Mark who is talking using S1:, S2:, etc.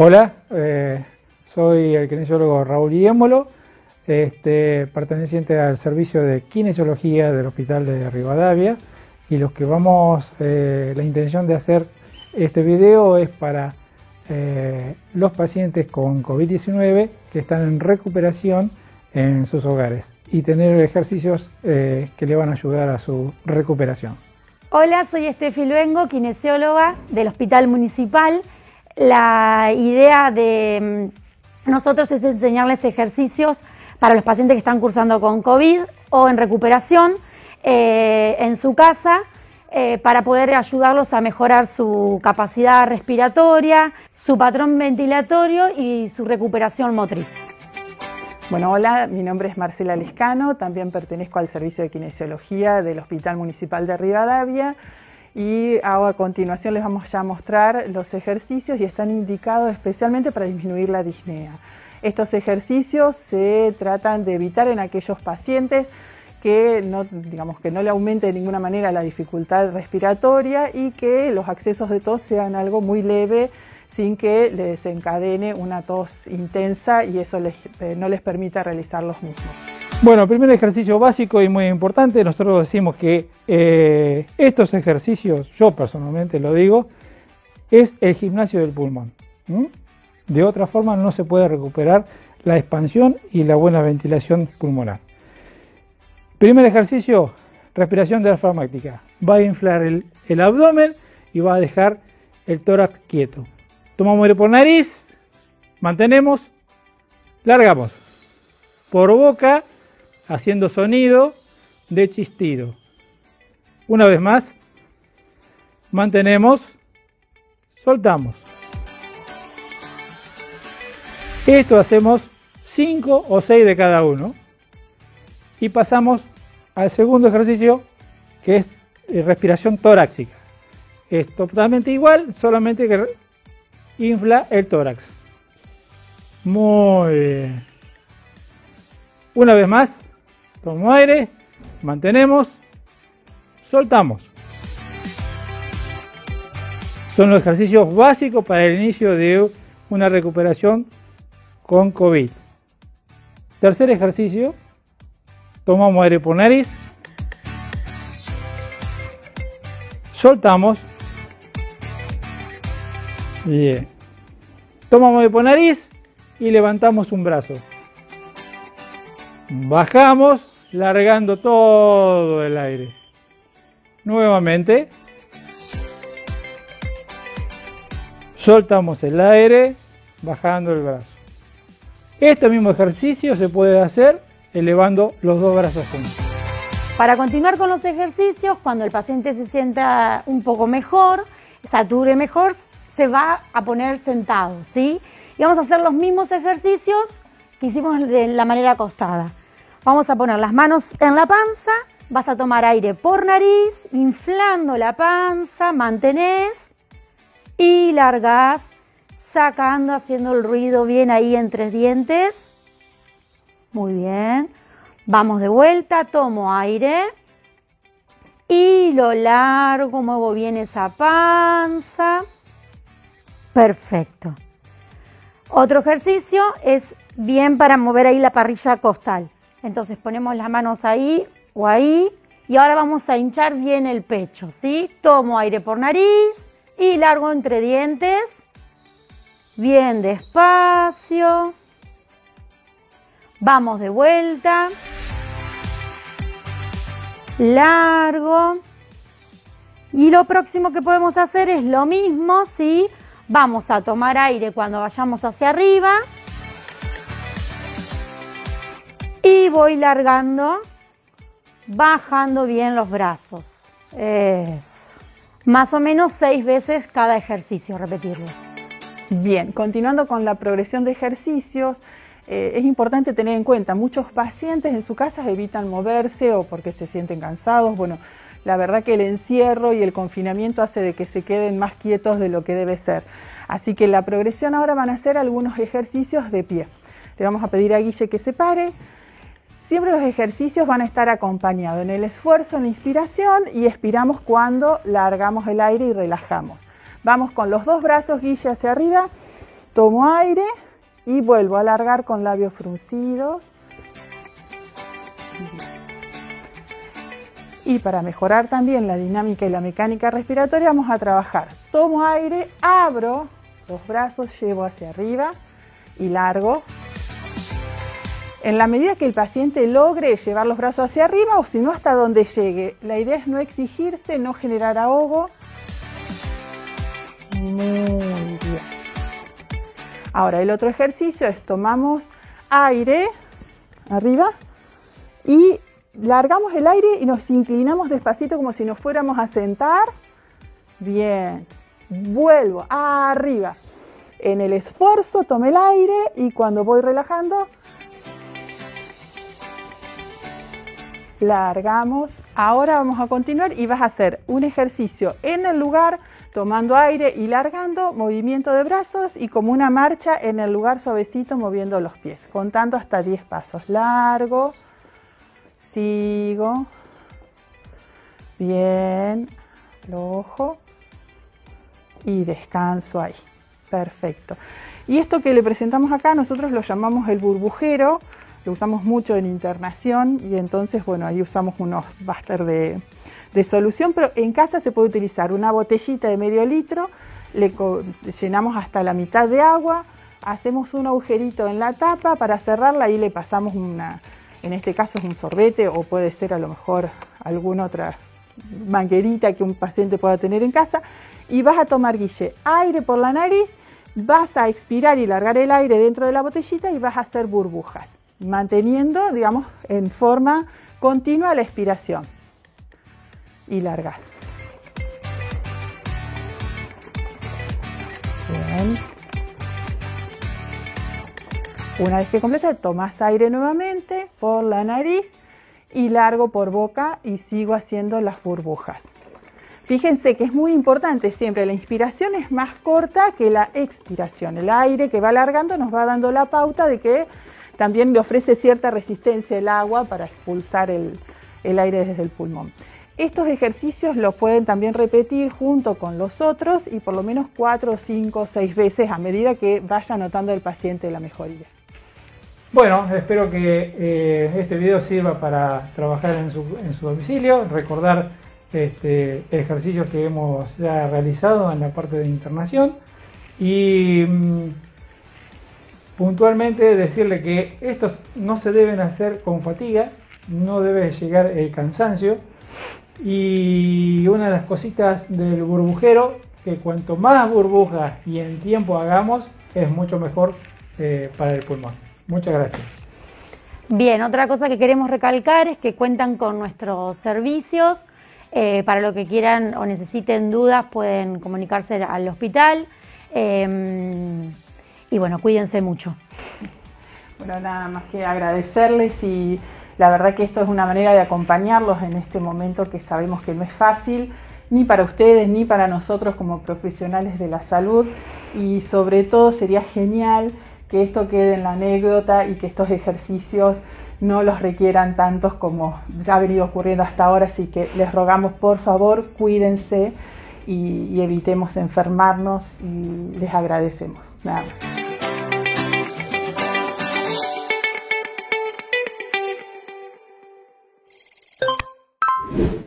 S1: Hola, soy el kinesiólogo Raúl Iémolo, perteneciente al servicio de kinesiología del Hospital de Rivadavia, y los que la intención de hacer este video es para los pacientes con COVID-19 que están en recuperación en sus hogares y tener ejercicios que le van a ayudar a su recuperación.
S2: Hola, soy Estefi Luengo, kinesióloga del Hospital Municipal. La idea de nosotros es enseñarles ejercicios para los pacientes que están cursando con COVID o en recuperación en su casa para poder ayudarlos a mejorar su capacidad respiratoria, su patrón ventilatorio y su recuperación motriz.
S3: Bueno, hola, mi nombre es Marcela Lescano, también pertenezco al servicio de kinesiología del Hospital Municipal de Rivadavia y a continuación les vamos a mostrar los ejercicios y están indicados especialmente para disminuir la disnea. Estos ejercicios se tratan de evitar en aquellos pacientes que no le aumente de ninguna manera la dificultad respiratoria y que los accesos de tos sean algo muy leve, sin que les desencadene una tos intensa y eso no les permita realizar los mismos.
S1: Bueno, primer ejercicio básico y muy importante, nosotros decimos que estos ejercicios, yo personalmente lo digo, es el gimnasio del pulmón. De otra forma no se puede recuperar la expansión y la buena ventilación pulmonar. Primer ejercicio, respiración diafragmática. Va a inflar el abdomen y va a dejar el tórax quieto. Tomamos aire por nariz, mantenemos, largamos. Por boca, haciendo sonido de chistido. Una vez más, mantenemos, soltamos. Esto hacemos 5 o 6 de cada uno. Y pasamos al segundo ejercicio, que es respiración torácica. Es totalmente igual, solamente que infla el tórax. Muy bien. Una vez más, tomo aire, mantenemos, soltamos. Son los ejercicios básicos para el inicio de una recuperación con COVID. Tercer ejercicio, tomamos aire por nariz, soltamos. Bien. Tomamos aire por nariz y levantamos un brazo. Bajamos, largando todo el aire. Nuevamente. Soltamos el aire, bajando el brazo. Este mismo ejercicio se puede hacer elevando los dos brazos juntos.
S2: Para continuar con los ejercicios, cuando el paciente se sienta un poco mejor, sature mejor, se va a poner sentado, ¿sí? Y vamos a hacer los mismos ejercicios que hicimos de la manera acostada. Vamos a poner las manos en la panza, vas a tomar aire por nariz, inflando la panza, mantenés y largás, sacando, haciendo el ruido bien ahí entre dientes. Muy bien. Vamos de vuelta, tomo aire y lo largo, muevo bien esa panza. Perfecto. Otro ejercicio es bien para mover ahí la parrilla costal. Entonces ponemos las manos ahí o ahí y ahora vamos a hinchar bien el pecho, ¿sí? Tomo aire por nariz y largo entre dientes. Bien despacio. Vamos de vuelta. Largo. Y lo próximo que podemos hacer es lo mismo, ¿sí? Vamos a tomar aire cuando vayamos hacia arriba. Y voy largando, bajando bien los brazos. Eso. Más o menos 6 veces cada ejercicio, repetirlo.
S3: Bien, continuando con la progresión de ejercicios, es importante tener en cuenta, muchos pacientes en su casa evitan moverse o porque se sienten cansados. Bueno, la verdad que el encierro y el confinamiento hace de que se queden más quietos de lo que debe ser. Así que la progresión ahora van a ser algunos ejercicios de pie. Le vamos a pedir a Guille que se pare. Siempre los ejercicios van a estar acompañados en el esfuerzo, en la inspiración y expiramos cuando largamos el aire y relajamos. Vamos con los dos brazos, Guille, hacia arriba Tomo aire y vuelvo a alargar con labios fruncidos. Y para mejorar también la dinámica y la mecánica respiratoria vamos a trabajar. Tomo aire, abro los brazos, llevo hacia arriba y largo. En la medida que el paciente logre llevar los brazos hacia arriba o si no hasta donde llegue. La idea es no exigirse, no generar ahogo. Muy bien. Ahora el otro ejercicio es tomamos aire arriba y largamos el aire y nos inclinamos despacito como si nos fuéramos a sentar. Bien. Vuelvo arriba. En el esfuerzo tomo el aire y cuando voy relajando, largamos. Ahora vamos a continuar y vas a hacer un ejercicio en el lugar, tomando aire y largando, movimiento de brazos y como una marcha en el lugar suavecito moviendo los pies, contando hasta 10 pasos. Largo, sigo, bien, aflojo y descanso ahí. Perfecto. Y esto que le presentamos acá nosotros lo llamamos el burbujero, lo usamos mucho en internación y entonces, bueno, ahí usamos unos búster de solución, pero en casa se puede utilizar una botellita de medio litro, le llenamos hasta la mitad de agua, hacemos un agujerito en la tapa para cerrarla y le pasamos en este caso es un sorbete o puede ser a lo mejor alguna otra manguerita que un paciente pueda tener en casa y vas a tomar, Guille, aire por la nariz, vas a expirar y largar el aire dentro de la botellita y vas a hacer burbujas, manteniendo, digamos, en forma continua la expiración. Y largar. Bien. Una vez que completa, tomas aire nuevamente por la nariz y largo por boca y sigo haciendo las burbujas. Fíjense que es muy importante siempre, la inspiración es más corta que la expiración. El aire que va alargando nos va dando la pauta de que también le ofrece cierta resistencia el agua para expulsar el aire desde el pulmón. Estos ejercicios los pueden también repetir junto con los otros y por lo menos 4, 5, 6 veces a medida que vaya notando el paciente la mejoría.
S1: Bueno, espero que este video sirva para trabajar en su domicilio, recordar ejercicios que hemos ya realizado en la parte de internación y puntualmente decirle que estos no se deben hacer con fatiga, no debe llegar el cansancio. Y una de las cositas del burbujero, que cuanto más burbujas y en tiempo hagamos, es mucho mejor para el pulmón. Muchas gracias.
S2: Bien, otra cosa que queremos recalcar es que cuentan con nuestros servicios. Para lo que quieran o necesiten dudas pueden comunicarse al hospital. Y bueno, cuídense mucho.
S3: Bueno, nada más que agradecerles y la verdad que esto es una manera de acompañarlos en este momento que sabemos que no es fácil, ni para ustedes ni para nosotros como profesionales de la salud y sobre todo sería genial que esto quede en la anécdota y que estos ejercicios no los requieran tantos como ya ha venido ocurriendo hasta ahora, así que les rogamos por favor cuídense y evitemos enfermarnos y les agradecemos. Nada más.